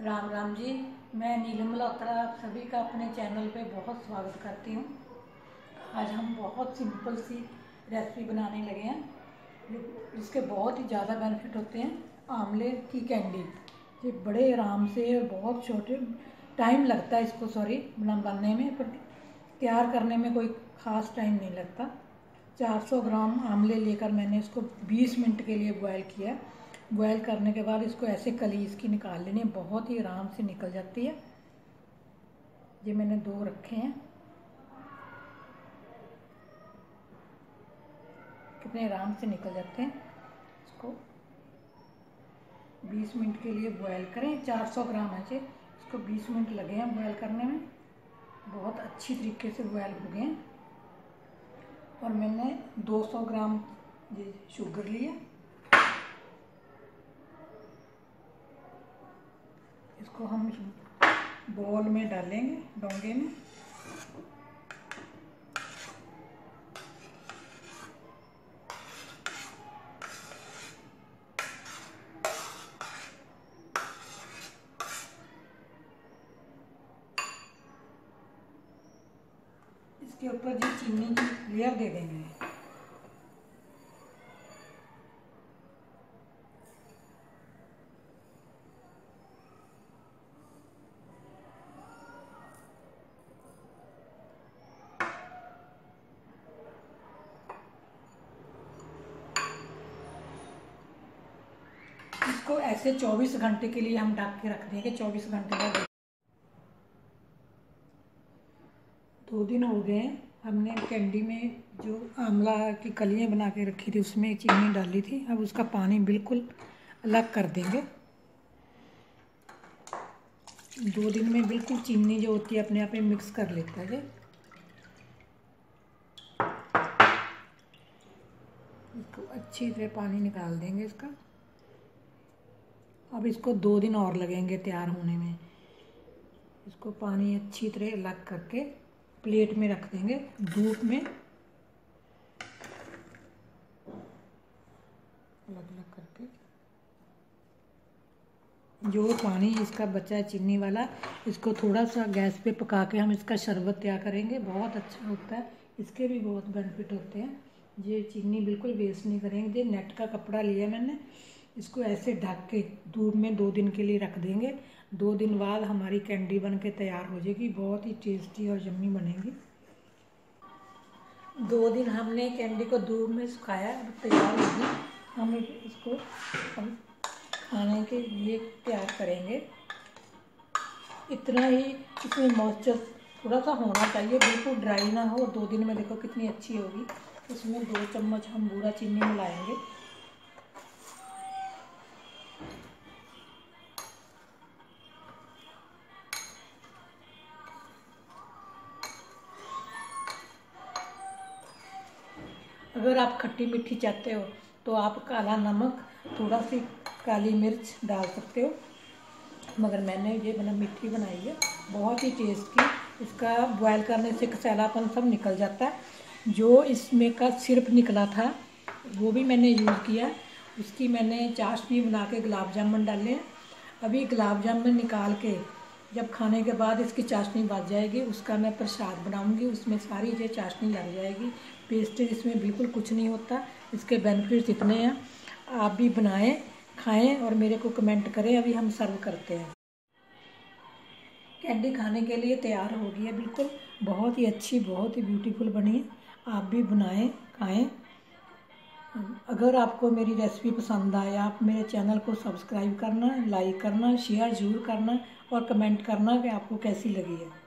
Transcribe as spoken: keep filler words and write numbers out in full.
राम राम जी। मैं नीलम malhotra आप सभी का अपने चैनल पे बहुत स्वागत करती हूँ। आज हम बहुत सिंपल सी रेसिपी बनाने लगे हैं जिसके बहुत ही ज़्यादा बेनिफिट होते हैं। आंवले की कैंडी, ये बड़े आराम से और बहुत छोटे टाइम लगता है इसको सॉरी बनने में, पर तैयार करने में कोई ख़ास टाइम नहीं लगता। चार सौ ग्राम आंवले लेकर मैंने इसको बीस मिनट के लिए बॉयल किया। बॉयल करने के बाद इसको ऐसे कली इसकी निकाल लेनी है, बहुत ही आराम से निकल जाती है। ये मैंने दो रखे हैं, कितने आराम से निकल जाते हैं। इसको बीस मिनट के लिए बॉयल करें। चार सौ ग्राम है जी, इसको बीस मिनट लगे हैं बॉयल करने में। बहुत अच्छी तरीके से बॉयल हो गए हैं। और मैंने दो सौ ग्राम ये शुगर लिया, इसको हम बोल में डालेंगे, डोंगे में। इसके ऊपर जी चीनी की लेयर दे देंगे। इसको ऐसे चौबीस घंटे के लिए हम ढक के रख देंगे। चौबीस घंटे बाद दो दिन हो गए। हमने कैंडी में जो आंवला की कलियां बना के रखी थी उसमें चीनी डाली थी। अब उसका पानी बिल्कुल अलग कर देंगे। दो दिन में बिल्कुल चीनी जो होती है अपने आप में मिक्स कर लेता है। इसको अच्छी तरह पानी निकाल देंगे इसका। अब इसको दो दिन और लगेंगे तैयार होने में। इसको पानी अच्छी तरह अलग करके प्लेट में रख देंगे धूप में, अलग अलग करके। जो पानी इसका बचा है चीनी वाला, इसको थोड़ा सा गैस पे पका के हम इसका शरबत तैयार करेंगे। बहुत अच्छा होता है, इसके भी बहुत बेनिफिट होते हैं। ये चीनी बिल्कुल वेस्ट नहीं करेंगे। ये नेट का कपड़ा लिया मैंने, इसको ऐसे ढक के धूप में दो दिन के लिए रख देंगे। दो दिन बाद हमारी कैंडी बन के तैयार हो जाएगी। बहुत ही टेस्टी और यम्मी बनेगी। दो दिन हमने कैंडी को धूप में सुखाया, अब तैयार होगी। हम इसको हम खाने के लिए तैयार करेंगे। इतना ही इसमें मॉइस्चर थोड़ा सा होना चाहिए, बिल्कुल ड्राई ना हो। दो दिन में देखो कितनी अच्छी होगी। इसमें दो चम्मच हम बूरा चीनी मिलाएंगे। अगर आप खट्टी मीठी चाहते हो तो आप काला नमक, थोड़ा सी काली मिर्च डाल सकते हो, मगर मैंने ये बना मीठी बनाई है। बहुत ही टेस्टी। इसका बॉयल करने से कसैलापन सब निकल जाता है। जो इसमें का सिरप निकला था वो भी मैंने यूज़ किया। उसकी मैंने चाशनी बना के गुलाब जामुन डाले हैं। अभी गुलाब जामुन निकाल के जब खाने के बाद इसकी चाशनी बच जाएगी, उसका मैं प्रसाद बनाऊंगी। उसमें सारी ये चाशनी लग जाएगी। पेस्टेज इसमें बिल्कुल कुछ नहीं होता। इसके बेनिफिट्स इतने हैं। आप भी बनाएं, खाएं और मेरे को कमेंट करें। अभी हम सर्व करते हैं। कैंडी खाने के लिए तैयार हो गई है बिल्कुल। बहुत ही अच्छी, बहुत ही ब्यूटीफुल बनी है। आप भी बनाएं, खाएं। अगर आपको मेरी रेसिपी पसंद आए, आप मेरे चैनल को सब्सक्राइब करना, लाइक करना, शेयर ज़रूर करना और कमेंट करना कि आपको कैसी लगी है।